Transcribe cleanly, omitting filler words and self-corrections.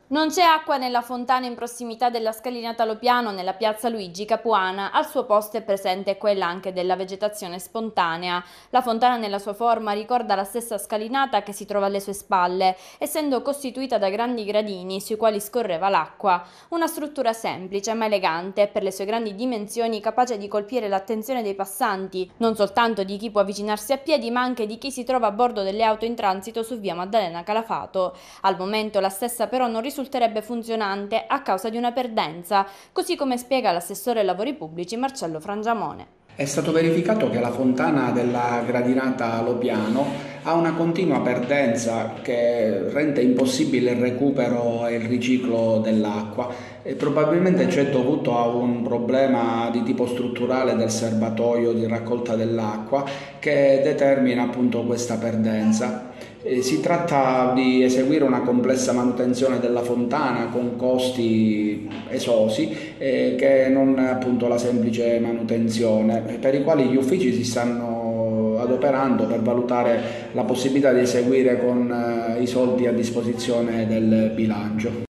Non c'è acqua nella fontana in prossimità della scalinata Lopiano nella piazza Luigi Capuana, al suo posto è presente quella anche della vegetazione spontanea. La fontana nella sua forma ricorda la stessa scalinata che si trova alle sue spalle, essendo costituita da grandi gradini sui quali scorreva l'acqua. Una struttura semplice ma elegante, per le sue grandi dimensioni capace di colpire l'attenzione dei passanti, non soltanto di chi può avvicinarsi a piedi ma anche di chi si trova a bordo delle auto in transito su via Maddalena Calafato. Al momento la stessa però non risulterebbe funzionante a causa di una perdenza, così come spiega l'assessore ai lavori pubblici Marcello Frangiamone. È stato verificato che la fontana della gradinata Lopiano ha una continua perdenza che rende impossibile il recupero e il riciclo dell'acqua e probabilmente c'è dovuto a un problema di tipo strutturale del serbatoio di raccolta dell'acqua che determina appunto questa perdenza. Si tratta di eseguire una complessa manutenzione della fontana con costi esosi che non appunto la semplice manutenzione, per i quali gli uffici si stanno adoperando per valutare la possibilità di eseguire con i soldi a disposizione del bilancio.